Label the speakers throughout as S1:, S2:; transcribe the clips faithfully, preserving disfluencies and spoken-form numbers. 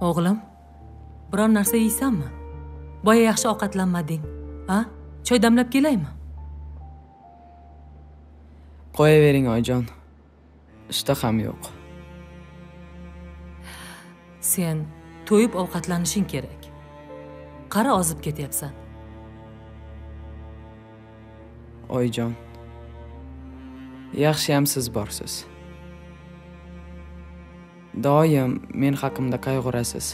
S1: O'g'lim, biron narsa yeysanmi? Boya yaxshi ovqatlanmading. Ha? Choy damlab kelaymi?
S2: Qo'yavering oyijon. Ishtaham yo'q.
S1: Sen to'yib ovqatlanishing kerak. Qara ozib ketyapsan.
S2: Oyijon. Yaxshiyam siz borsiz. Doim men haqimda qayg'urasiz.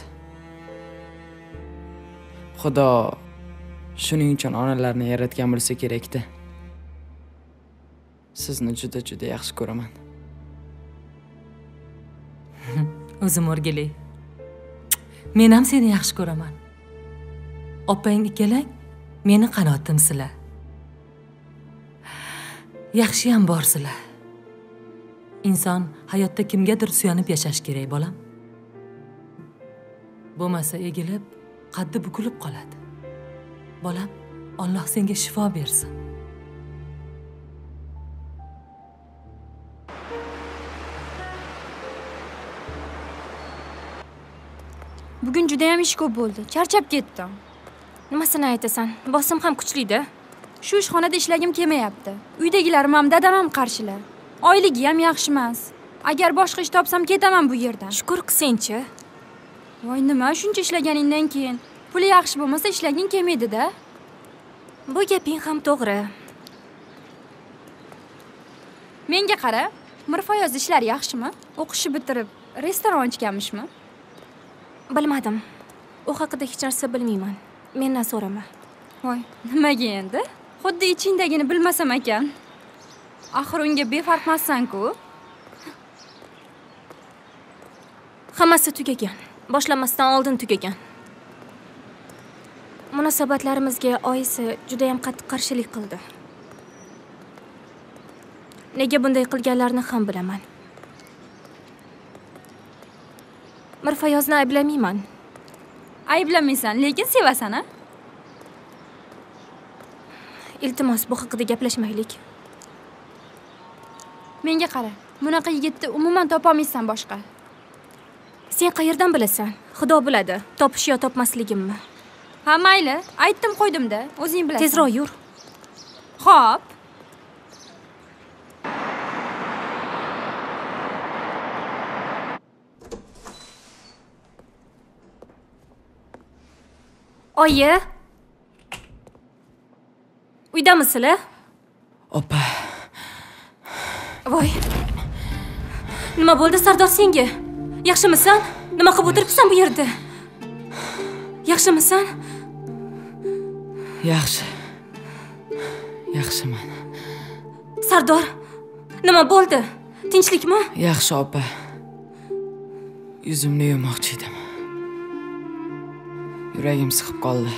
S2: Xudo shuning uchun onalarni yaratgan bo'lsa kerak-da. Sizni juda juda yaxshi ko'raman.
S1: O'zim o'rgilay. Men ham seni yaxshi ko'raman. Opang ikkalang meni qanotimsizlar. Yaxshi ham borsizlar. Inson hayotda kimgadir suyanib yashash kerak, bolam. Bo'lmasa egilib, qaddi bukilib qoladi. Bolam, Alloh senga shifo bersin.
S3: Bugun juda ham ish ko'p bo'ldi. Charchab ketdim.
S4: Nimasini aytasan? Bosim ham kuchli-da.
S3: Shu ishxonada ishlagim kelmayapti. Uydagilarim ham, dadam ham qarshilar. Oyligi ham yaxshi emas. Agar boshqa ish topsam ketaman bu yerdan.
S4: Shukr qilsang-chi.
S3: Voy, nima shuncha ishlaganingdan keyin puli yaxshi bo'lmasa ishlaging kelmaydi-da.
S4: Bu gaping ham to'g'ri.
S3: Menga qara, Mirfoyoz ishlari yaxshimi? O'qishni bitirib restoran ochganmishmi?
S4: Bilmadim. U haqida hech narsa bilmayman. Mendan so'rama.
S3: Voy, nimaga endi? Xuddi ichingdagini bilmasam ekan. Axir unga befarqmassan-ku.
S4: Hammasi tugagan. Boshlanmasdan oldin tugagan. Munosabatlarimizga oyisi juda ham qattiq qarshilik qildi. Nega bunday qilganlarini ham bilaman. Mirfoyozni ayblamayman.
S3: Ayblamaysan, lekin sevasan-a?
S4: Iltimos, bu haqida gaplashmaylik.
S3: Menga qara, bunaqa yigitni umuman topolmaysan boshqa.
S4: Sen qayerdan bilasan? Xudo biladi, topish yo topmasligimni.
S3: Ha, mayli, aytdim qo'ydim-da, o'zing bilasan.
S4: Tezroq yur.
S3: Xo'p.
S4: Oyi. Uydamisizlar?
S2: Opa.
S4: Voy. Nima bo'ldi Sardor senga? Yaxshimisan? Nima qilib o'tiribsan bu yerda? Yaxshimisan?
S2: Yaxshi. Yaxshiman.
S4: Sardor, nima bo'ldi? Tinchlikmi?
S2: Yaxshi opa. Yuzimni yuvmoqchi edim. Yuragim siqib qoldi.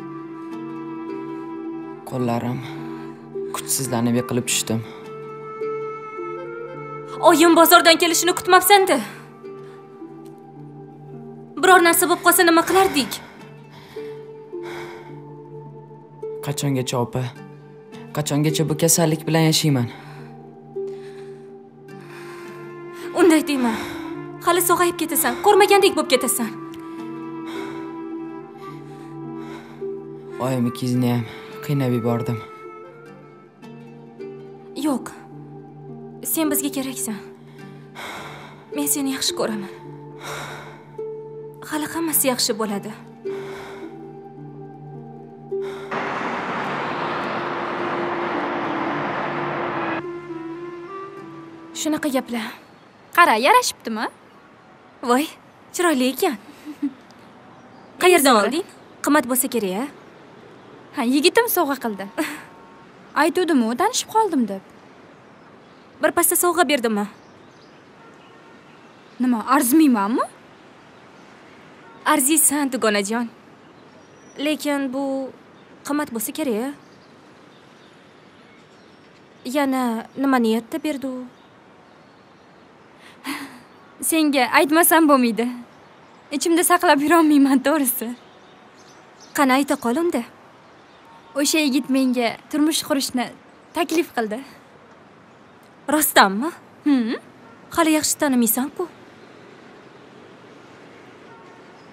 S2: Qo'llarim kuchsizlanib yiqilib tushdim.
S4: Oyim bozordan kelishini kutmabsan-da. Biror narsa bo'lib qolsa nima qilardik?
S2: Qachongacha opa? Qachongacha bu kasallik bilan yashayman?
S4: Unday dema. Hali sog'ayib ketasan, ko'rmagandek bo'lib ketasan.
S2: Oyim ikizni ham qiynab yubordim.
S4: Yo'q. Sen bizga keraksan. Men seni yaxshi ko'raman. Hali hammasi yaxshi bo'ladi. Shunaqa gaplar.
S3: Qara, yarashibdimi?
S4: Voy, chiroyli ekan. Qayerdan olding? Qimmat bo'lsa kerak-a?
S3: Ha, yigitim sovg'a qildi. Aytuvdim-u, tanishib qoldim deb.
S4: Bir pasta sovg'a berdimmi?
S3: Nima, arzimaymanmi?
S4: Arziysan, dugonajon. Lekin bu qimmat bo'lsa kerak-a? Yana nima niyatda berdi u?
S3: Senga aytmasam bo'lmaydi. Ichimda saqlab yura olmayman, to'g'risi.
S4: Qani ayta qol-unda.
S3: O'sha yigit menga turmush qurishni taklif qildi.
S4: Rostdanmi?
S3: Hm.
S4: Hali yaxshi tanimaysan-ku.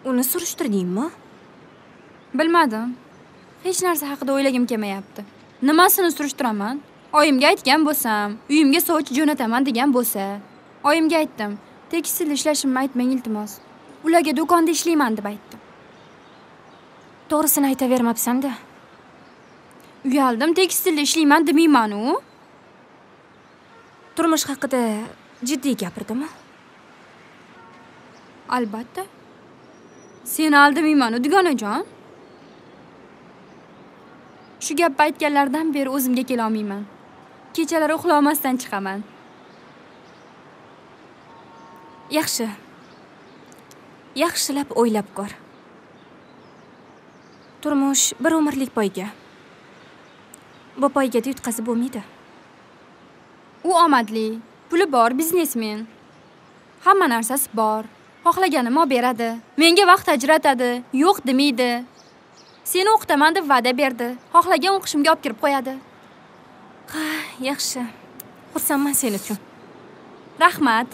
S4: Uni surishtirdingmi?
S3: Bilmadim. Hech narsa haqida o'ylagim kelmayapti. Nimasini surishtiraman? Oyimga aytgan bo'lsam, uyimga sovchi jo'nataman degan bo'lsa, oyimga aytdim. Tekstilda ishlashimni aytmang iltimos. Ularga do'konda ishlayman deb aytdim.
S4: To'g'risini aytavermabsan-da.
S3: Uyaldim, tekstilda ishlayman demayman-u.
S4: Turmush haqida jiddiy gapirdimi?
S3: Albatta. Seni aldamayman-u, dugonajon. Shu gapni aytganlardan beri o'zimga kela olmayman. Kechalari uxlamasdan chiqaman.
S4: Yaxshi. Yaxshilab o'ylab ko'r. Turmush bir umrlik poyga. Bu poygada yutqazib bo'lmaydi.
S3: U omadli, puli bor biznesmen. Hamma narsasi bor. Xohlaganini olib beradi. Menga vaqt ajratadi, yo'q demaydi. Seni o'qitaman deb va'da berdi. Xohlagan o'qishimga olib kirib qo'yadi.
S4: Ha, yaxshi. Xursandman sen uchun.
S3: Rahmat.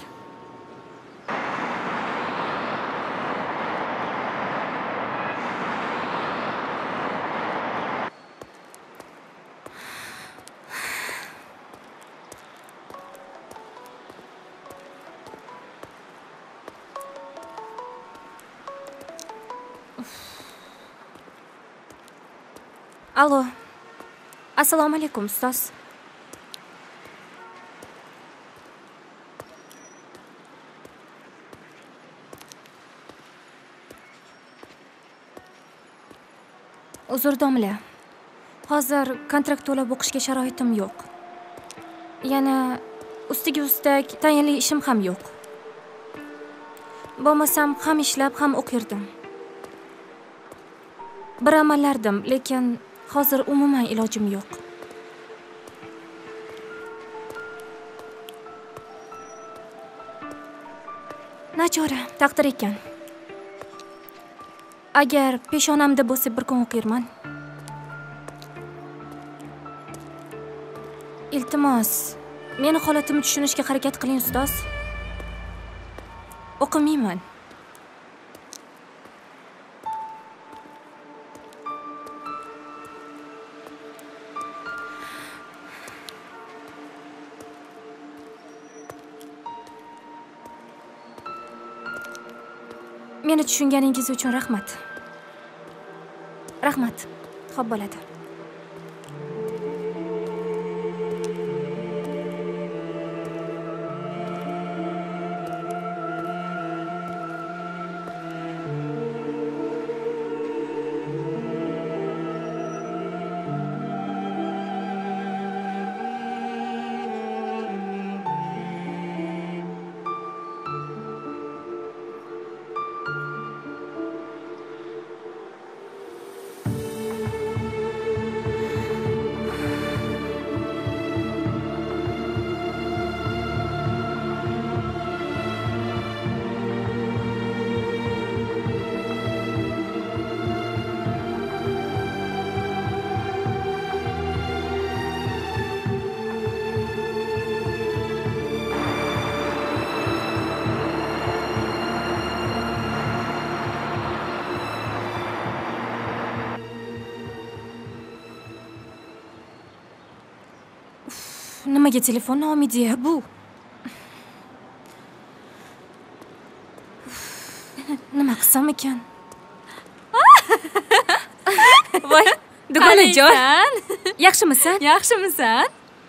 S4: Alo. Assalomu alaykum, ustoz. Uzr domla. Hozir kontrakt to'lab o'qishga sharoitim yo'q. Yana ustiga ustak tayinli ishim ham yo'q. Bo'lmasam ham ishlab, ham o'qirdim. Bir amallardim, lekin hozir umuman ilojim yo'q. Nachora, taqdir ekan. Agar peshonamda bo'lsa bir kun o'qirman. Iltimos, meni holatimni tushunishga harakat qiling, ustoz. O'qimayman. Meni tushunganingiz uchun rahmat. Rahmat. Xo'p bo'ladi. Nimaga telefonni olmaydi bu? Nima qilsam ekan? Voy, dugonajon. Yaxshimisan?
S3: Yaxshimisan?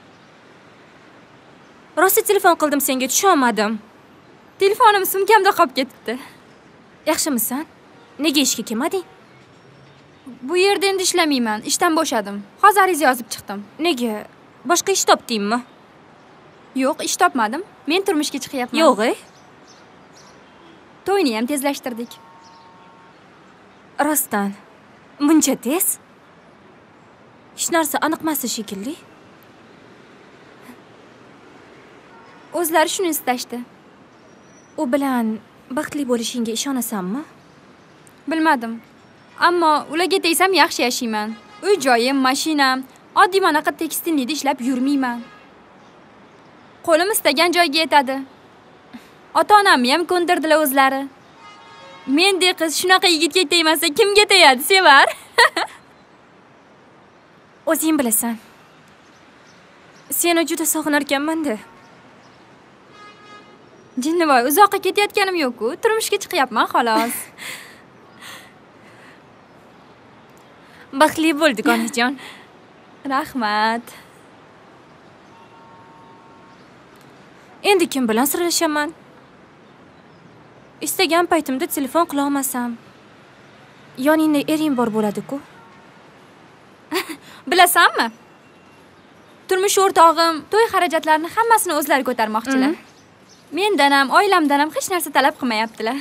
S4: Rosa telefon qildim senga, tusha olmadim.
S3: Telefonim sumkamda qolib ketibdi.
S4: Yaxshimisan? Nega ishga kelmading?
S3: Bu yerda endi ishlamayman, ishdan bo'shadim. Hozir ariza yozib chiqdim.
S4: Nega? Boshqa ish topdingmi?
S3: Yo'q, ish topmadim. Men turmushga chiqyapman.
S4: Yo'q-e?
S3: To'yni ham tezlashtirdik.
S4: Rostdan, buncha tez? Hech narsa aniqmas shekilli.
S3: O'zlari shuni istashdi.
S4: U bilan baxtli bo'lishingga ishonasanmi?
S3: Bilmadim. Ammo ularga tegsam yaxshi yashayman. Uy-joyim, mashinam, oddiy manaqa tekstilnida ishlab yurmayman. Qo'lim istagan joyga yetadi. Ota-onamni ham ko'ndirdilar o'zlari. Mendek qiz shunaqa yigitga tegmasa kimga tegadi, Sevar?
S4: O'zing bilasan. Seni juda sog'inar ekanman-da.
S3: Jinnivoy, uzoqqa ketayotganim yo'q-ku, turmushga chiqyapman xolos.
S4: Baxtli bo'l, dugonajon.
S3: Rahmat.
S4: Endi kim bilan sirlashaman? Istagan paytimda telefon qila olmasam, yoningda ering bor bo'ladi-ku.
S3: Bilasanmi? Turmush o'rtog'im to'y xarajatlarini hammasini o'zlari ko'tarmoqchilar. Mendan ham, oilamdan ham hech narsa talab qilmayaptilar.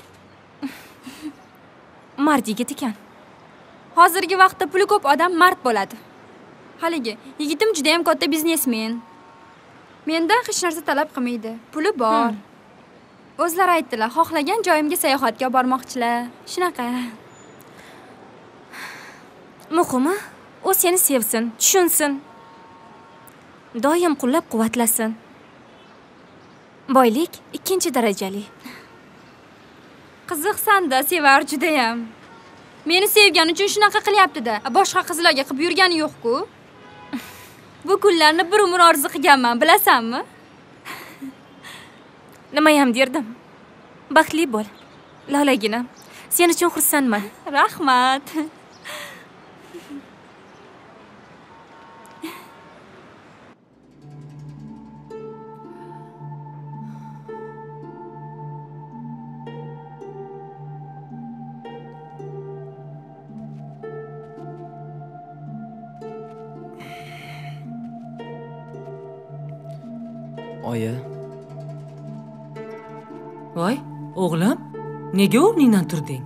S4: Mard yigit ekan.
S3: Hozirgi vaqtda puli ko'p odam mard bo'ladi. Haligi yigitim juda ham katta biznesmen. Mendan hech narsa talab qilmaydi. Puli bor. O'zlari aytdilar, xohlagan joyimga sayohatga bormoqchilar. Shunaqa.
S4: Muhimi, u seni sevsin, tushunsin. Doim qo'llab-quvvatlasin. Boylik ikkinchi darajali.
S3: Qiziqsan-da, Sevar juda ham. Meni sevgani uchun shunaqa qilyapti-da. Boshqa qizlarga qilib yurgani yo'q-ku. Bu kunlarni bir umr orzu qilganman, bilasanmi?
S4: Nima ham derdim? Baxtli bo'l. Lolaginam, sen uchun xursandman.
S3: Rahmat.
S2: Oyi.
S1: Voy, o'g'lim, nega o'rningdan turding?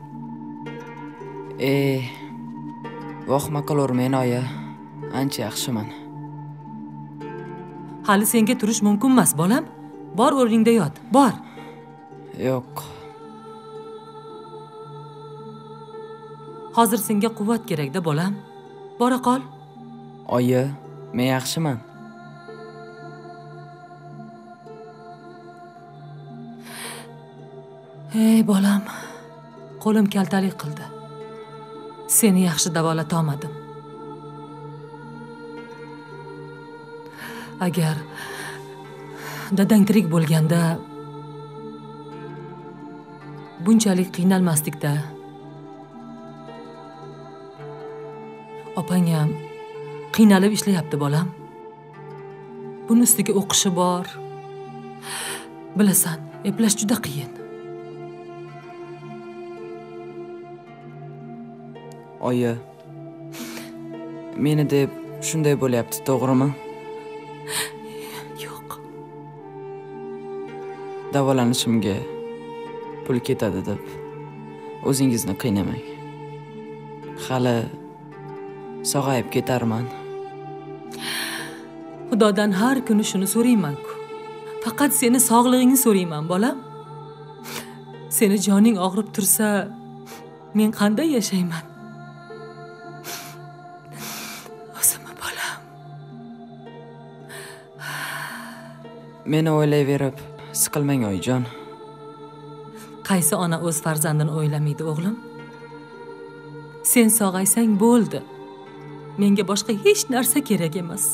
S2: E, vahma qilurmen oyi. Ancha yaxshiman.
S1: Hali senga turish mumkin emas, bolam. Bor o'rningda yot, bor.
S2: Yo'q.
S1: Hozir senga quvvat kerak-da, bolam. Bora qol.
S2: Oyi, men yaxshiman.
S1: Ey bolam, qo'lim kaltalik qildi. Seni yaxshi davolata olmadim. Agar dadang tirik bo'lganda bunchalik qiynalmasdik-da. Opang ham qiynalib ishlayapti, bolam. Buni ustiga o'qishi bor. Bilasan, eplash juda qiyin.
S2: Oyi, meni deb shunday bo'lyapti, to'g'rimi?
S1: Yo'q.
S2: Davolanishimga pul ketadi deb o'zingizni qiynamang. Hali sog'ayib ketarman.
S1: Xudodan har kuni shuni so'rayman-ku. Faqat seni sog'lig'ingni so'rayman, bolam. Seni joning og'rib tursa, men qanday yashayman?
S2: Meni o'ylayverib, siqilmang oyijon.
S1: Qaysi ona o'z farzandini o'ylamaydi, o'g'lim? Sen sog'aysang bo'ldi. Menga boshqa hech narsa kerak emas.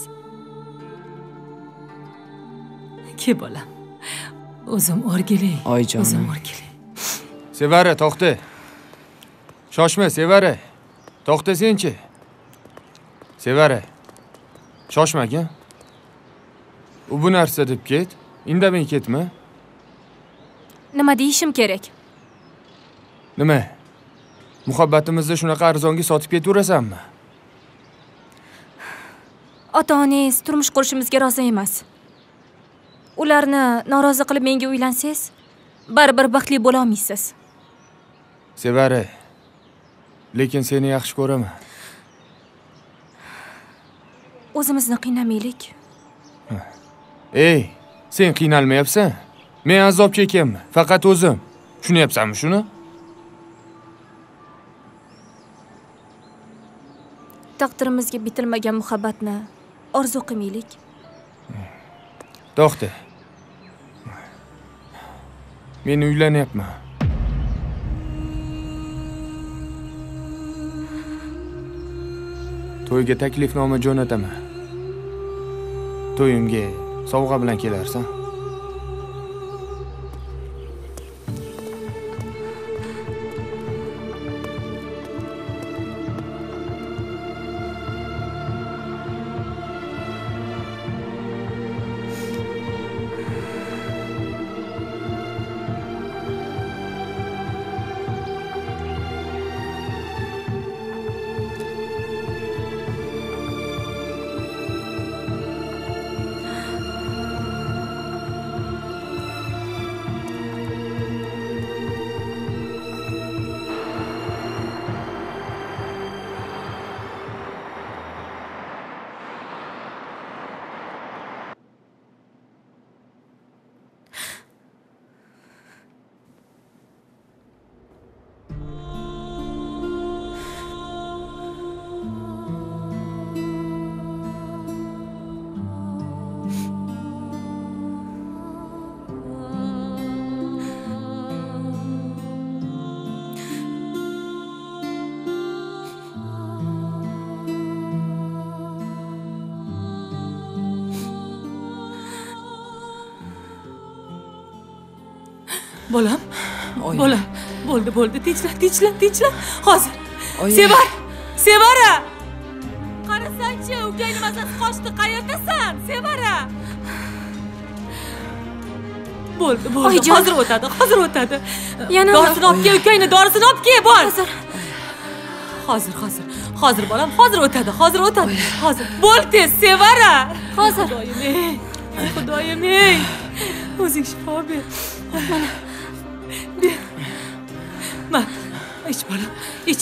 S1: Ke bolam. O'zim o'rgilay.
S2: Oyijonim.
S1: O'zim o'rgilay.
S5: Sevara, to'xta. Shoshma, Sevara. To'xta senchi. Sevara. Shoshmagin. U bu narsa deb ket. Indamay ketma.
S4: Nima deyishim kerak?
S5: Nima? Muhabbatimizni shunaqa arzonga sotib ketaverasanmi?
S4: Ota-onangiz turmush qurishimizga rozi emas. Ularni norozi qilib menga uylansangiz, baribir baxtli bo'la olmaysiz.
S5: Sevara. Lekin seni yaxshi ko'raman.
S4: O'zimizni qiynamaylik.
S5: Ey, sen qiynalmayapsan? Men azob chekyapman, faqat o'zim. Tushunyapsanmi shuni?
S4: Taqdirimizga bitilmagan muhabbatni orzu qilmaylik.
S5: To'xta. Men uylanyapman. To'yga taklifnoma jo'nataman. To'yimga sovg'a bilan kelarsan.
S1: Bolam,
S2: Oyim.
S1: bolam. Bo'ldi, bo'ldi. Tinchlan, tinchlan, tinchlan. Hozir.
S2: Oyim.
S1: Sevar! Sevara! Qarasang-chi, ukangni mazasi qochdi. Qayerdasan? Sevara! Bo'ldi, bo'ldi.
S4: Oyijon.
S1: Hozir o'tadi, hozir o'tadi.
S4: Yana
S1: dorisini olib kel, ukangni dorisini olib kel, bor.
S4: Hozir.
S1: Hozir, hozir. Hozir bolam, hozir o'tadi, hozir o'tadi. Hozir. Bo'l tez, Sevara!
S4: Hozir.
S1: Xudoyim ey. Xudoyim ey. O'zing shifo ber. Mana. Ber. Ma, ich bolam, ich.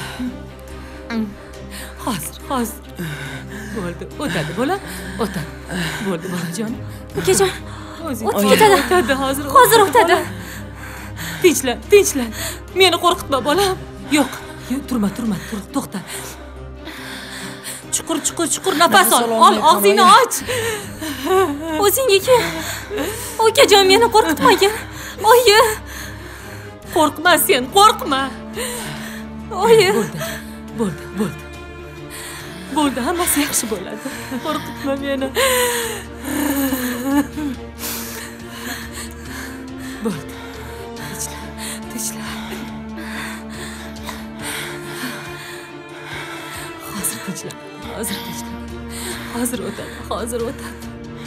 S1: Hozir, hozir. Bo'ldi, o'tadi bolam, o'tadi. Bo'ldi bolajonim.
S4: Ukajon,
S1: O'zing
S4: o'tib ketadi.
S1: o'tadi, hozir.
S4: Hozir o'tadi.
S1: Tinchlan, tinchlan. Meni qo'rqitma bolam. Yo'q, yo'q, turma, turma, tur, to'xta. Chuqur, chuqur, chuqur nafas ol. Ol, og'zingni och.
S4: O'zingga kel. Ukajon, meni qo'rqitmagin. Oyi,
S1: Qo'rqma sen, qo'rqma.
S4: oyi.
S1: Bo'ldi, bo'ldi, bo'ldi. Bo'ldi, hammasi yaxshi bo'ladi. Qo'rqitma meni. Bo'ldi. Tinchlan, tinchlan. Hozir tinchlan, hozir tinchlan. Hozir o'tadi, hozir o'tadi.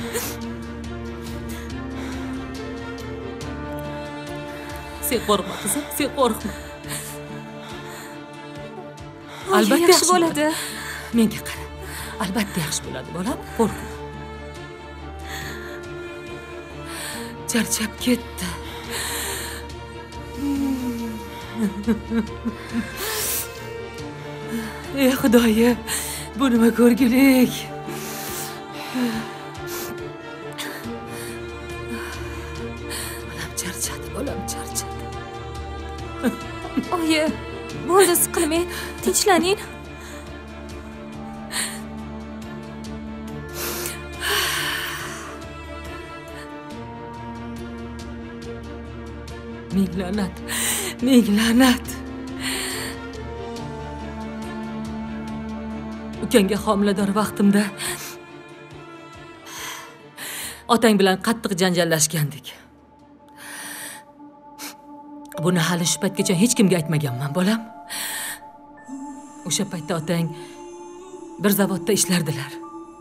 S1: Sen qo'rqma qizim, sen qo'rqma. Albatta
S4: yaxshi bo'ladi.
S1: Menga qara. Albatta yaxshi bo'ladi, bolam. Qo'rqma. Charchab ketdi. Ey Xudoyim, bu nima ko'rgulik? Bolam charchadi, bolam charchadi.
S4: Oyi, bo'ldi, siqilmang. Tinchlaning.
S1: Ming la'nat, ming la'nat. Ukangga homilador vaqtimda otang bilan qattiq janjallashgandik. Buni hali shu paytgacha hech kimga aytmaganman, bolam. O'sha paytda otang bir zavodda ishlardilar.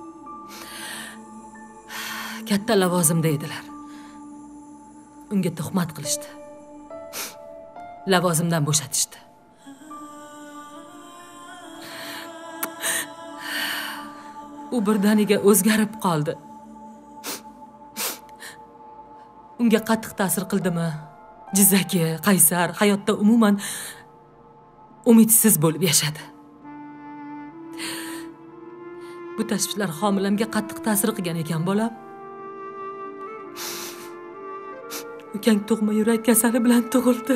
S1: Katta lavozimda edilar. Unga tuhmat qilishdi. Lavozimdan bo'shatishdi. U birdaniga o'zgarib qoldi. Unga qattiq ta'sir qildimi? Jizzaki, qaysar, hayotda umuman umidsiz bo'lib yashadi. Bu tashvishlar homilamga qattiq ta'sir qilgan ekan, bolam. Ukang tug'ma yurak kasali bilan tug'ildi.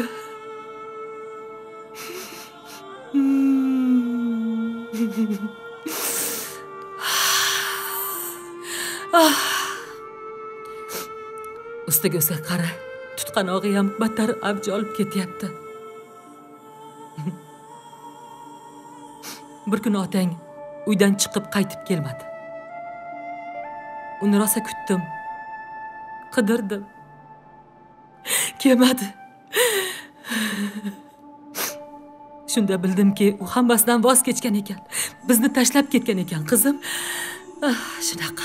S1: Ustiga o'sa qara, tutqanog'i ham battar avj olib ketyapti. Bir kuni otang uydan chiqib qaytib kelmadi. Uni rosa kutdim. Qidirdim. Kelmadi. Shunda bildimki, u hammasidan voz kechgan ekan. Bizni tashlab ketgan ekan, qizim. Ah, shunaqa.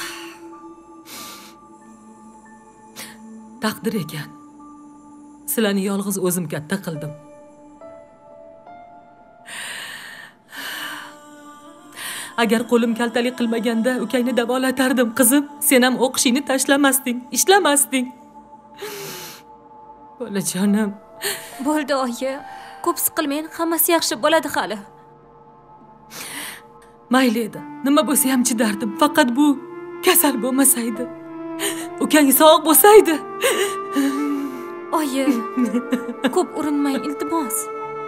S1: Taqdir ekan. Sizlarni yolg'iz o'zim katta qildim. Agar qo'lim kaltalik qilmaganda ukangni davolatardim, qizim. Sen ham o'qishingni tashlamasding, ishlamasding. Bolajonim.
S4: Bo'ldi, oyi. Ko'p siqilmang, hammasi yaxshi bo'ladi hali.
S1: Mayli edi. Nima bo'lsa ham chidardim. Faqat bu kasal bo'lmasaydi. Ukang sog' bo'lsaydi.
S4: Oyi, ko'p urinmang, iltimos.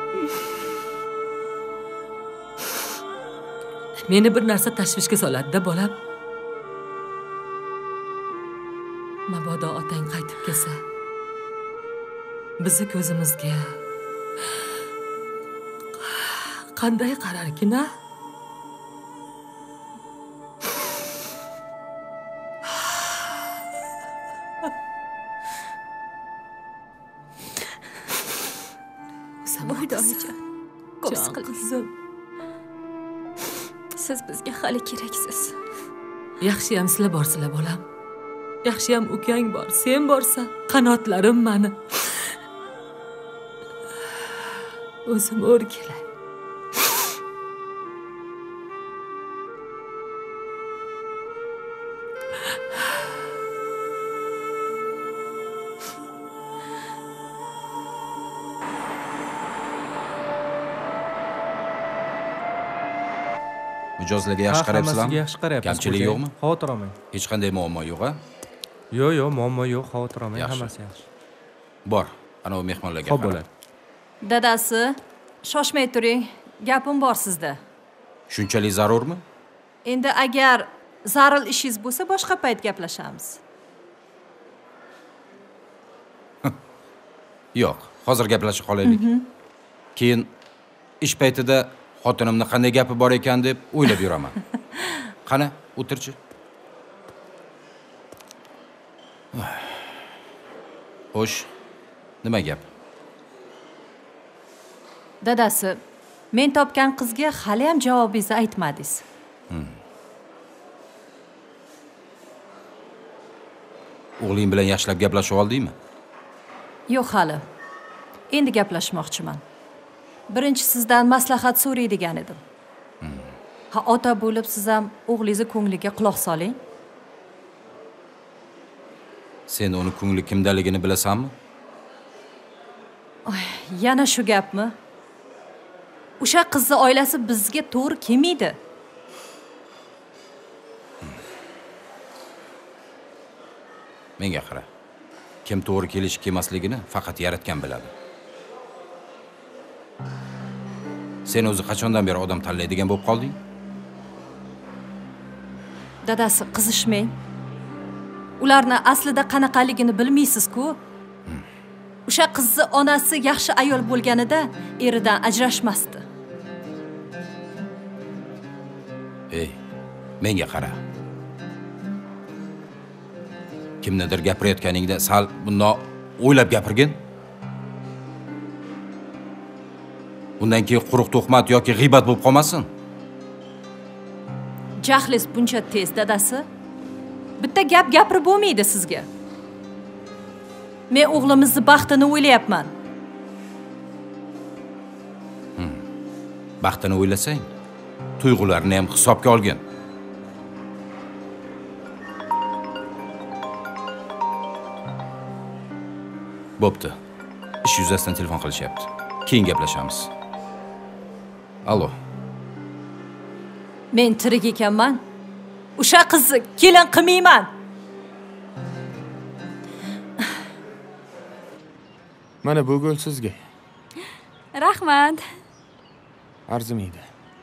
S1: Meni bir narsa tashvishga soladi-da, bolam. Mabodo otang qaytib kelsa, bizni ko'zimizga qanday qararkin-a?
S4: Bo'ldi, oyijon. Ko'p siqilmang. Siz bizga hali keraksiz.
S1: Yaxshiyam sizlar borsizlar, bolam. Yaxshiyam ukang bor, sen borsan, qanotlarim mani. O'zim o'r kelay.
S6: Mijozlarga yaxshi qarayapsizlarmi?
S7: Hammasiga yaxshi qarayapsiz.
S6: Kamchilik yo'qmi?
S7: Xavotir olmang.
S6: Hech qanday muammo yo'q-a?
S7: Yo'q, yo'q, muammo yo'q, xavotir olmang,
S6: Yaxshi.
S7: hammasi yaxshi.
S6: Bor, ana u mehmonlarga
S7: Xo'p
S6: qara.
S7: bo'ladi.
S8: Dadasi, shoshmay turing. Gapim bor sizda.
S6: Shunchalik zarurmi?
S8: Endi agar zarur ishingiz bo'lsa, boshqa payt gaplashamiz.
S6: Yo'q, hozir gaplashib qolaylik. Keyin ish paytida xotinimni qanday gapi bor ekan deb o'ylab yuraman. Qani, o'tirchi. Xo'sh, nima gap?
S8: Dadasi, men topgan qizga hali ham javobingizni aytmadingiz.
S6: O'g'ling bilan yaxshilab gaplashib oldingmi?
S8: Yo'q hali. Endi gaplashmoqchiman. Birinchi sizdan maslahat so'raydigan edim. Ha, ota bo'lib siz ham o'g'lingizni ko'ngliga quloq soling.
S6: Sen uni ko'ngli kimdaligini bilasanmi?
S8: Yana shu gapmi? O'sha qizni oilasi bizga to'g'ri kelmaydi.
S6: Menga qara. Kim to'g'ri kelish kelmasligini faqat yaratgan biladi. Sen o'zi qachondan beri odam tanlaydigan bo'lib qolding?
S8: Dadasi, qizishmang. Ularni aslida qanaqaligini bilmaysiz-ku. O'sha qizni onasi yaxshi ayol bo'lganida eridan ajrashmasdi.
S6: Ey, menga qara. Kimnidir gapirayotganingda sal bundoq o'ylab gapirgin. Undan keyin quruq tuhmat yoki g'iybat bo'lib qolmasin.
S8: Jahlingiz buncha tez, dadasi. Bitta gap gapirib bo'lmaydi sizga. Men o'g'limizning baxtini o'ylayapman.
S6: Baxtini o'ylasang, tuyg'ularni ham hisobga olgin. Bo'pti. Ish yuzasidan telefon qilishyapti. Keyin gaplashamiz. Allo.
S8: Men tirik ekanman. O'sha qizni kelin qilmayman.
S5: Mana bu gol sizga.
S4: Rahmat.
S5: Arzimaydi.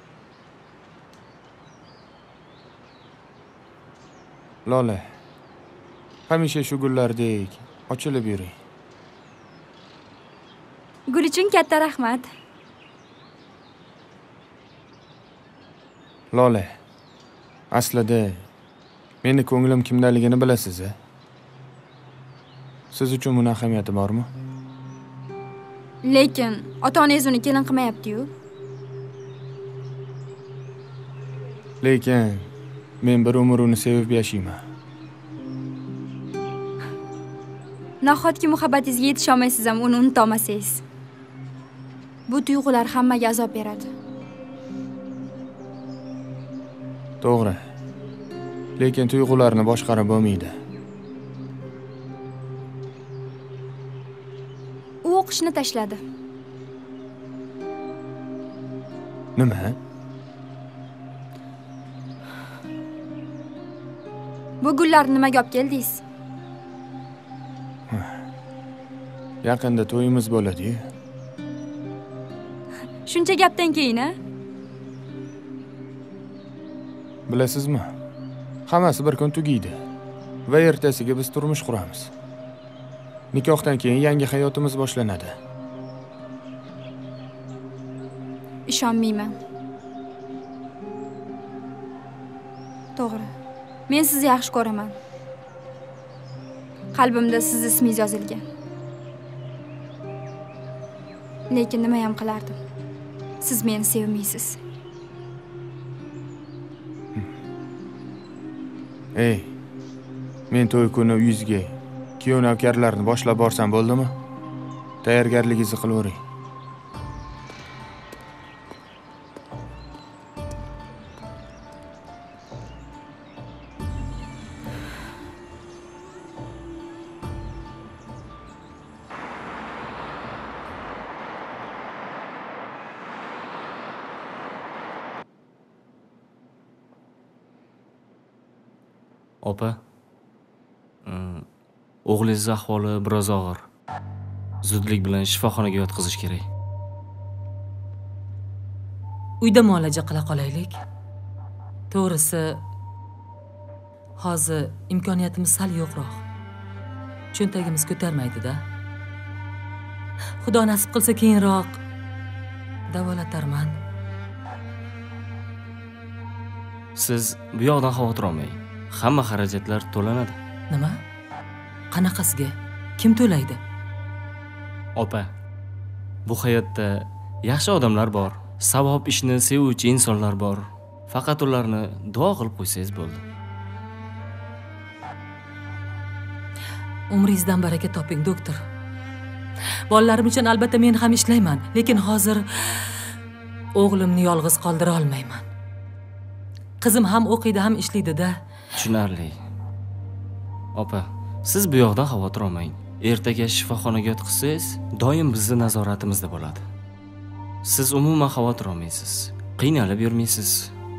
S5: Lola. Hamisha shu gullardek ochilib yuring.
S4: Gul uchun katta rahmat.
S5: Lola. Aslida meni ko'nglim kimdaligini bilasiz-a? Siz uchun buni ahamiyati bormi?
S3: Lekin ota-onangiz uni kelin qilmayapti-yu.
S5: Lekin men bir umr uni sevib yashayman.
S3: Nahotki muhabbatingizga yetisha olmaysiz ham uni unuta olmasangiz. Bu tuyg'ular hammaga azob beradi.
S5: To'g'ri. Lekin tuyg'ularni boshqarib bo'lmaydi.
S3: U o'qishni tashladi.
S5: Nima?
S3: Bu gullarni nimaga olib keldingiz?
S5: Yaqinda to'yimiz bo'ladi-yu.
S3: Shuncha gapdan keyin-a?
S5: Bilasizmi? Hammasi bir kun tugaydi va ertasiga biz turmush quramiz. Nikohdan keyin yangi hayotimiz boshlanadi.
S3: Ishonmayman. To'g'ri. Men sizni yaxshi ko'raman. Qalbimda sizni ismingiz yozilgan. Lekin nima ham qilardim? Siz meni sevmaysiz.
S5: Ey, men to'y kuni uyingizga kuyov navkarlarni boshlab borsam bo'ldimi? Tayyorgarligingizni qilavering.
S7: Opa, o'g'lingiz ahvoli biroz og'ir. Zudlik bilan shifoxonaga yotqizish kerak.
S1: Uyda muolaja qila qolaylik. To'g'risi, hozir imkoniyatimiz sal yo'qroq. Cho'ntagimiz ko'tarmaydi-da. Xudo nasib qilsa keyinroq davolatarman.
S7: Siz bu yoqdan xavotir olmang. Hamma xarajatlar to'lanadi.
S1: Nima? Qanaqasiga? Kim to'laydi?
S7: Opa, bu hayotda yaxshi odamlar bor, savob ishni sevuvchi insonlar bor. Faqat ularni duo qilib qo'ysangiz bo'ldi.
S1: Umringizdan baraka toping, doktor. Bolalarim uchun albatta men ham ishlayman, lekin hozir o'g'limni yolg'iz qoldira olmayman. Qizim ham o'qiydi, ham ishlaydi-da.
S7: Tushunarli. Opa, siz bu yoqdan xavotir olmang. Ertaga shifoxonaga yotqizsangiz, doim bizning nazoratimizda bo'ladi. Siz umuman xavotir olmaysiz. Qiynalib yurmaysiz.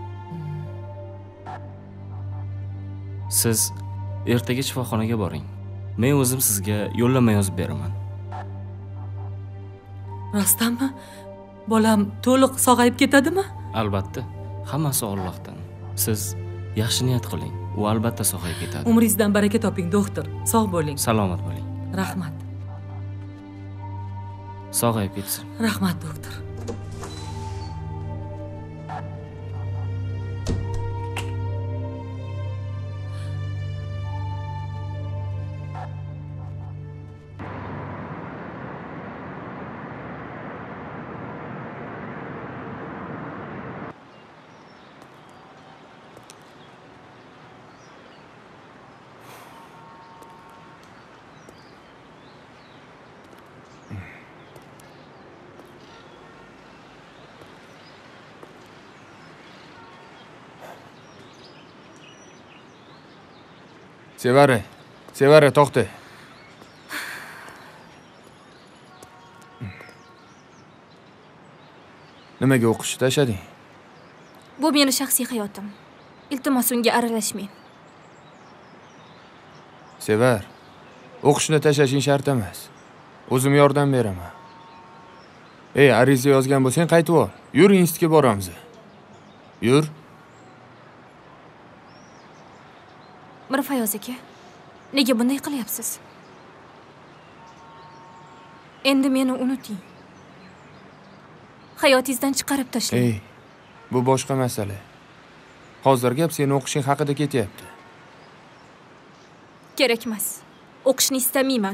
S7: Siz ertaga shifoxonaga boring. Men o'zim sizga yo'llanma yozib beraman.
S1: Rostdanmi? Bolam to'liq sog'ayib ketadimi?
S7: Albatta, hammasi Allohdan. Siz yaxshi niyat qiling. U albatta sog'ayib ketadi.
S1: Umringizdan baraka toping, doktor. Sog' bo'ling.
S7: Salomat bo'ling.
S1: Rahmat.
S7: Sog'ayib ketsin.
S1: Rahmat, doktor.
S5: Sevara, Sevara to'xta. Nimaga o'qishni tashlading?
S4: Bu meni shaxsiy hayotim. Iltimos unga aralashmang.
S5: Sevar, o'qishni tashlashing shart emas. O'zim yordam beraman. Ey, ariza yozgan bo'lsang qaytib ol. Yur, institutga boramiz. Yur.
S4: Mirfayoz aka, nega bunday qilyapsiz? Endi meni unuting. Hayotingizdan chiqarib tashlang.
S5: Ey, bu boshqa masala. Hozir gap seni o'qishing haqida ketyapti.
S4: Kerak emas. O'qishni istamayman.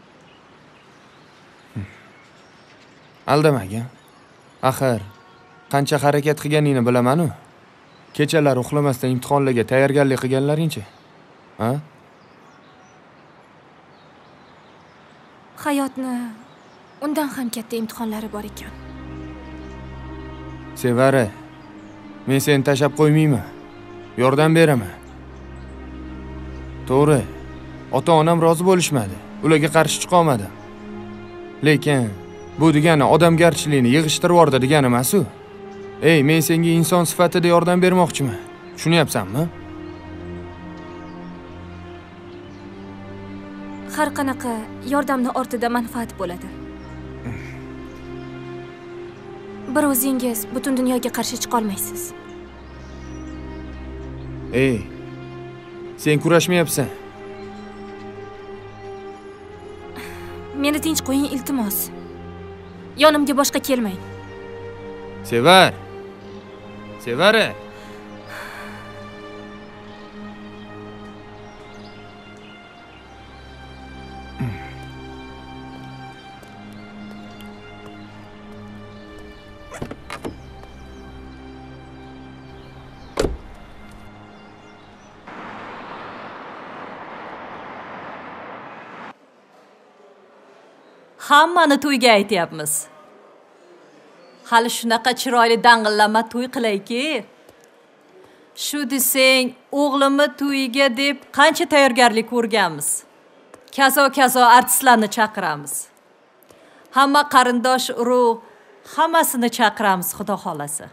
S5: Aldamagin. Axir qancha harakat qilganingni bilaman-ku. Kechalari uxlamasdan imtihonlarga tayyorgarlik qilganlaring-chi? Ha?
S4: Hayotni undan ham katta imtihonlari bor ekan.
S5: Sevara, men seni tashab qo'ymayman. Yordam beraman. To'g'ri, ota-onam rozi bo'lishmadi. Ularga qarshi chiqa olmadim. Lekin bu degani odamgarchilikni yig'ishtirib yordi degani emas-ku. Ey, men senga inson sifatida yordam bermoqchiman. Tushunyapsanmi?
S4: Har qanaqa yordamni ortida manfaat bo'ladi. Bir o'zingiz butun dunyoga qarshi chiqa olmaysiz.
S5: Ey, sen kurashmayapsan.
S4: Meni tinch qo'ying, iltimos. Yonimga boshqa kelmang.
S5: Sevar. Sevara.
S8: Hammani to'yga aytyapmiz. Hali shunaqa chiroyli dang'illama to'y qilayki. Shu desang, o'g'limni to'yiga deb qancha tayyorgarlik ko'rganmiz. Kazo-kazo artistlarni chaqiramiz. Hamma qarindosh urug', hammasini chaqiramiz, xudo xolasa.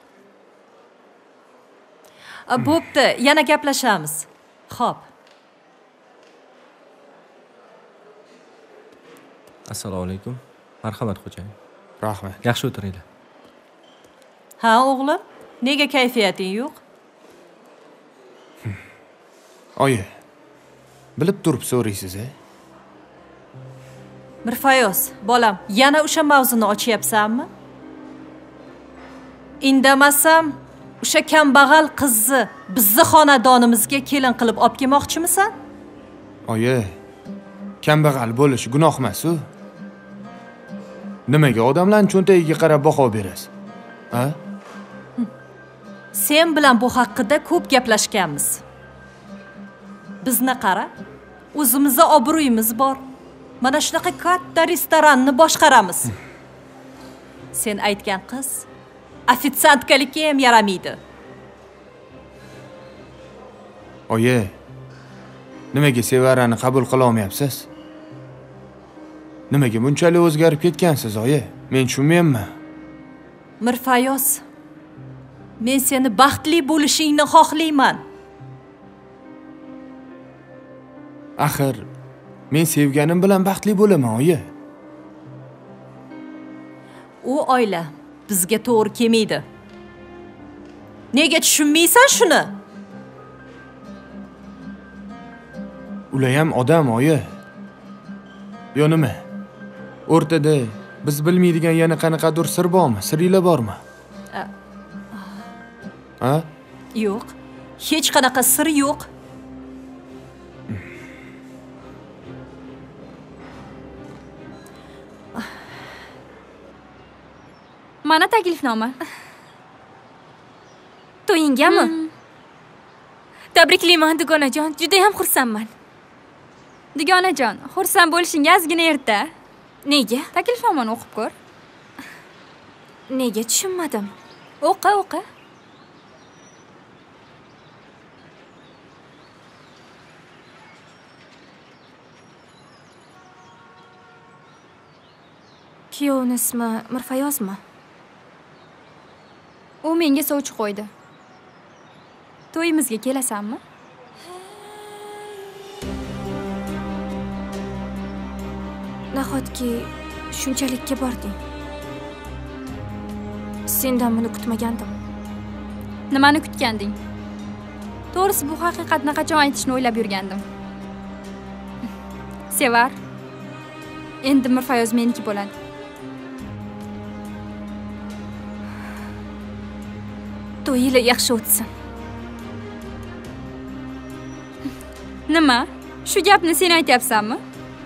S8: Bo'pti, yana gaplashamiz. Xo'p.
S9: Assalomu alaykum. Marhamat xo'jayin.
S5: Rahmat.
S9: Yaxshi o'tiringlar.
S8: Ha, o'g'lim, nega kayfiyating yo'q?
S5: Oyi, bilib turib so'raysiz, a?
S8: Mirfayoz, bolam, yana o'sha mavzuni ochyapsanmi? Indamasam, o'sha kambag'al qizni bizni xonadonimizga kelin qilib olib kelmoqchimisan?
S5: Oyi, kambag'al bo'lish gunoh emas-ku. Nimaga odamlarning cho'ntagiga qarab baho berasiz? Ha?
S8: Sen bilan bu haqida ko'p gaplashganmiz. Bizni qara, o'zimizda obro'yimiz bor. Mana shunaqa katta restoranni boshqaramiz. Sen aytgan qiz ofitsiantkalikka ham yaramaydi.
S5: Oyi, nimaga Sevarani qabul qila olmayapsiz? Nimaga bunchalik o'zgarib ketgansiz, oyi? Men tushunmayapman.
S8: Mirfayoz, men seni baxtli bo'lishingni xohlayman.
S5: Axir, men sevganim bilan baxtli bo'laman, oyi.
S8: U oila bizga to'g'ri kelmaydi. Nega tushunmaysan shuni?
S5: Ular ham odam, oyi. Yo nima? O'rtada biz bilmaydigan yana qanaqadir sir bormi? Sirlar bormi? Ha?
S8: Yo'q. Hech qanaqa sir yo'q.
S3: Mana taklifnoma.
S4: To'yingami? Tabriklayman, dugonajon. Juda ham xursandman.
S3: Dugonajon, xursand bo'lishingga ozgina erta.
S4: Nega?
S3: Taklifnomani o'qib ko'r.
S4: Nega tushunmadim?
S3: O'qi, o'qi.
S4: Kuyovning ismi Mirfayozmi?
S3: U menga sovchi qo'ydi. To'yimizga kelasanmi?
S4: Nahotki shunchalikka bording? Sendan buni kutmagandim.
S3: Nimani kutganding? To'g'risi bu haqiqatni qachon aytishni o'ylab yurgandim. Sevar. Endi Mirfayoz meniki bo'ladi.
S4: To'yinglar yaxshi o'tsin.
S3: Nima? Shu gapni sen aytyapsanmi?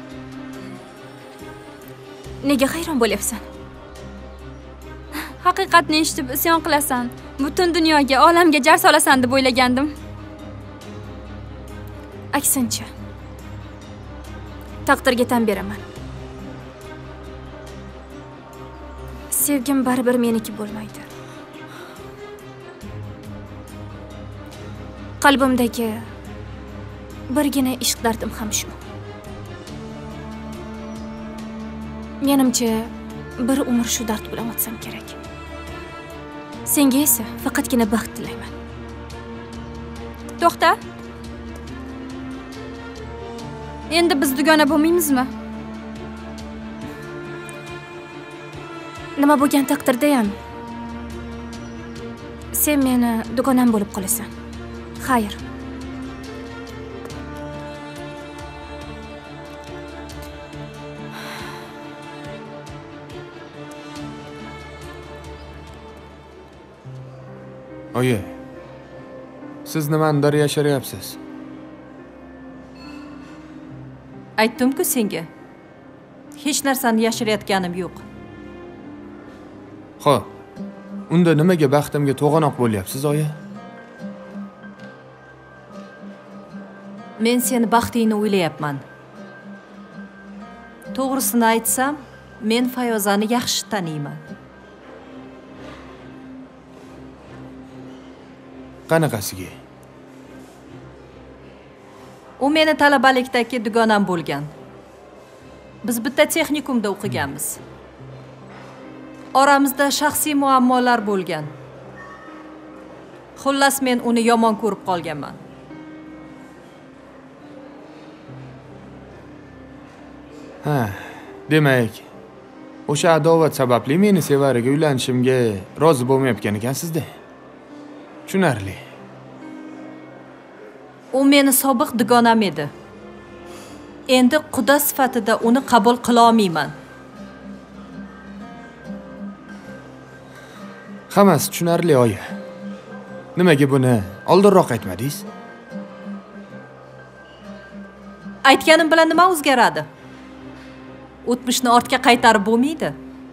S4: Nega hayron bo'lyapsan?
S3: Haqiqatni eshitib isyon qilasan. Butun dunyoga, olamga jar solasan deb o'ylagandim.
S4: Aksincha. Taqdirga tan beraman. Sevgim baribir meniki bo'lmaydi. Qalbimdagi birgina ishq dardim ham shu. Menimcha bir umr shu dard bilan o'tsam kerak. Senga esa faqatgina baxt tilayman.
S3: To'xta. Endi biz dugona bo'lmaymizmi?
S4: Nima bo'lgan taqdirda ham sen meni dugonam bo'lib qolasan. Xayr.
S5: Oyi, siz nimanidir yashiryapsiz?
S8: Aytdim-ku senga. Hech narsani yashirayotganim yo'q.
S5: Xo'p. Unda nimaga baxtimga to'g'anoq bo'lyapsiz, oyi?
S8: Men seni baxtingni o'ylayapman. To'g'risini aytsam, men Fayozani yaxshi taniyman.
S5: Qanaqasiga?
S8: U meni talabalikdagi dugonam bo'lgan. Biz bitta texnikumda o'qiganmiz. Oramizda shaxsiy muammolar bo'lgan. Xullas men uni yomon ko'rib qolganman.
S5: Ha, demak, o'sha adovat sababli meni sevariga uylanishimga rozi bo'lmayotgan ekansiz-da. Tushunarli.
S8: U meni sobiq dugonam edi. Endi quda sifatida uni qabul qila olmayman.
S5: Hammasi tushunarli, oyi. Nimaga buni oldinroq aytmadingiz?
S8: Aytganim bilan nima o'zgaradi? O'tmishni ortga qaytarib bo'lmaydi.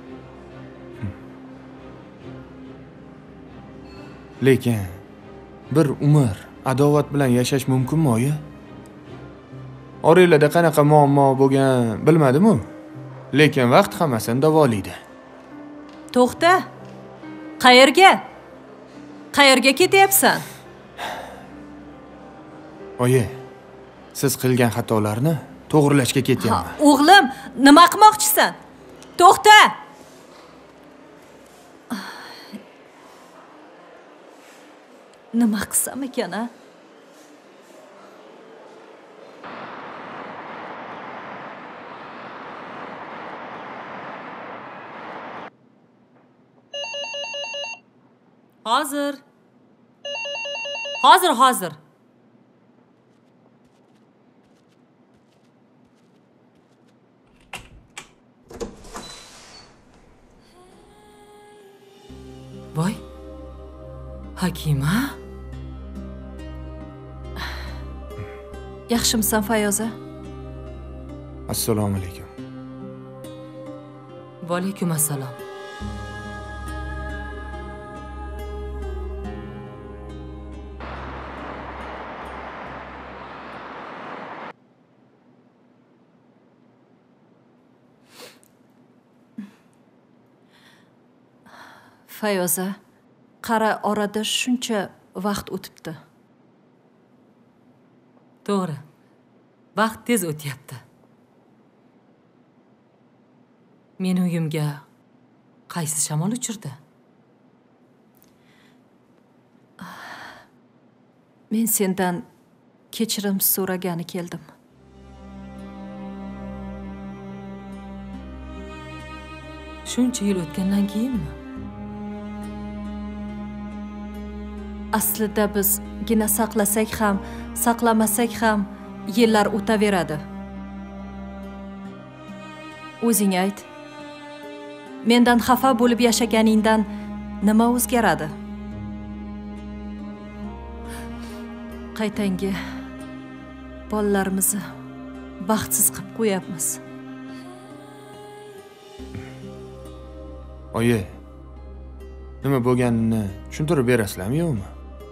S5: Lekin bir umr adovat bilan yashash mumkinmi, oyi? Oranglarda qanaqa muammo bo'lgan bilmadim-u, lekin vaqt hammasini davolaydi.
S8: To'xta. Qayerga? Qayerga ketyapsan?
S5: Oyi, siz qilgan xatolarni to'g'rilashga ketyapman.
S8: O'g'lim, nima qilmoqchisan? To'xta! Nima qilsam ekan-a?
S1: Hozir. Hozir, hozir. Voy. Hakima?
S8: Yaxshimisan, Fayoza?
S5: Assalomu alaykum.
S1: Va alaykum assalom.
S8: Fayoza, qara orada shuncha vaqt o'tibdi.
S1: To'g'ri. Vaqt tez o'tyapti. Meni uyimga qaysi shamol uchirdi?
S8: Men sendan kechirim so'ragani keldim.
S1: Shuncha yil o'tgandan keyinmi?
S8: Aslida biz gina saqlasak ham, saqlamasak ham yillar o'taveradi. O'zing ayt. Mendan xafa bo'lib yashaganingdan nima o'zgaradi? Qaytanga bolalarimizni baxtsiz qilib qo'yapmiz.
S5: Oyi, nima bo'lganini tushuntirib berasizlarmi yo'qmi?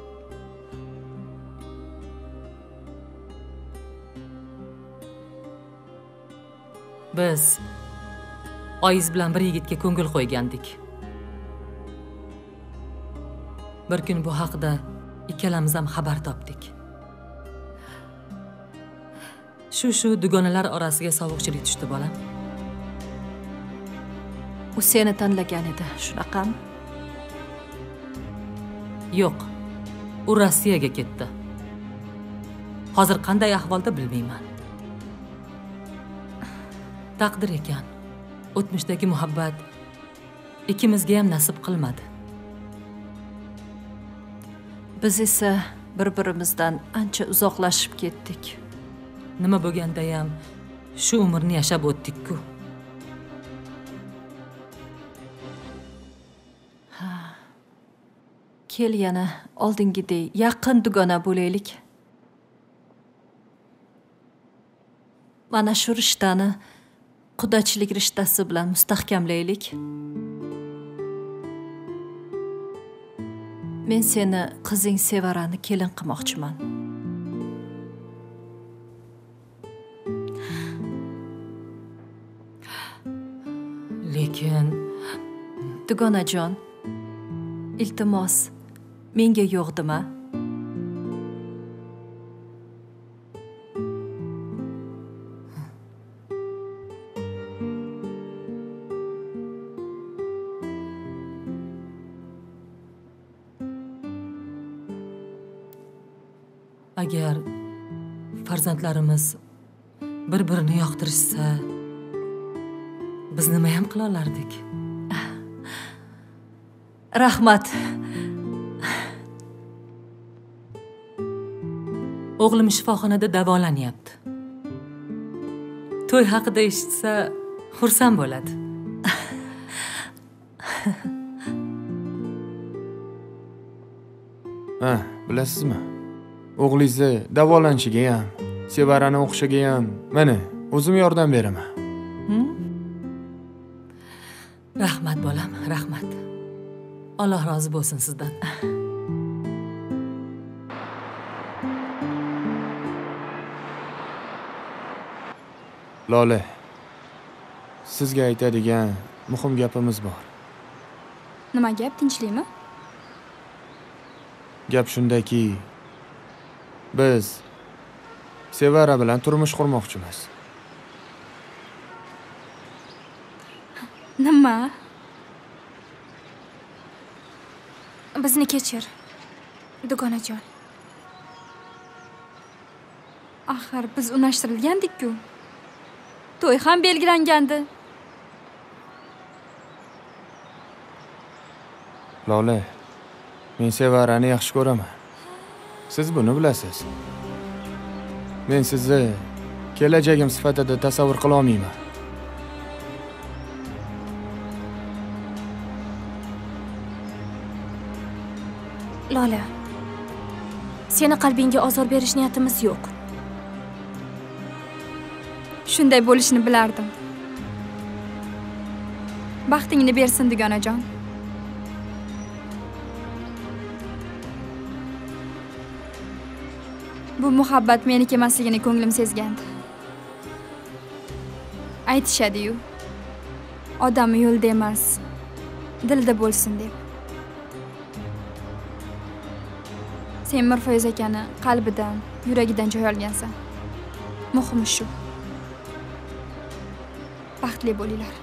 S1: Biz oyiz bilan bir yigitga ko'ngil qo'ygandik. Bir kun bu haqida ikkalamiz ham xabar topdik. Shu-shu dugonalar orasiga sovuqchilik tushdi bolam.
S8: U seni tanlagan edi, shunaqami?
S1: Yo'q. U Rossiyaga ketdi. Hozir qanday ahvolda bilmayman. Taqdir ekan. O'tmishdagi muhabbat ikkimizga ham nasib qilmadi.
S8: Biz esa bir-birimizdan ancha uzoqlashib ketdik.
S1: Nima bo'lganda ham shu umrni yashab o'tdik-ku.
S8: Ha. Kel yana oldingidek yaqin dugona bo'laylik. Mana shu rishtani qudachilik rishtasi bilan mustahkamlaylik. Men seni qizing Sevarani kelin qilmoqchiman.
S1: Lekin
S8: dugonajon, iltimos, menga yo'qdimi?
S1: Agar farzandlarimiz bir-birini yoqtirishsa, biz nima ham qila olardik?
S8: Rahmat.
S1: O'g'lim shifoxonada davolanyapti. To'y haqida eshitsa, xursand bo'ladi.
S5: Ha, bilasizmi? O'g'lingizni davolanishiga ham, Sevarani o'qishiga ham mana o'zim yordam beraman.
S1: Rahmat bolam, rahmat. Alloh rozi bo'lsin sizdan.
S5: Lola, sizga aytadigan muhim gapimiz bor.
S3: Nima gap, tinchlikmi?
S5: Gap shundaki, biz Sevara bilan turmush qurmoqchimiz.
S3: Nima?
S4: Bizni kechir, dugonajon.
S3: Axir biz unashtirilgandik-ku. To'y ham belgilangandi.
S5: Lola, men Sevarani yaxshi ko'raman. Siz buni bilasiz. Men sizni kelajagim sifatida tasavvur qila olmayman.
S4: Lola, seni qalbingga ozor berish niyatimiz yo'q.
S3: Shunday bo'lishini bilardim. Baxtingni bersin, dugonajon. Bu muhabbat meniki emasligini ko'nglim sezgandi. Aytishadi-yu, odam yo'lda emas, dilda bo'lsin deb. Sen Mirfoyz akani qalbidan, yuragidan joy olgansan. Muhimi shu. Baxtli bo'linglar.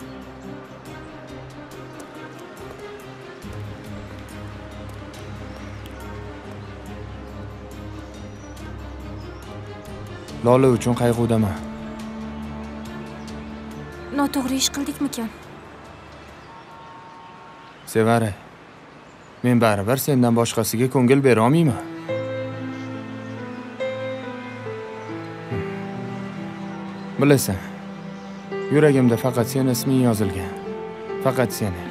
S5: Lola uchun qayg'udaman.
S4: Noto'g'ri ish qildikmikan?
S5: Sevara, men baribir sendan boshqasiga ko'ngil bera olmayman. Bilasan, yuragimda faqat seni isming yozilgan. Faqat seni.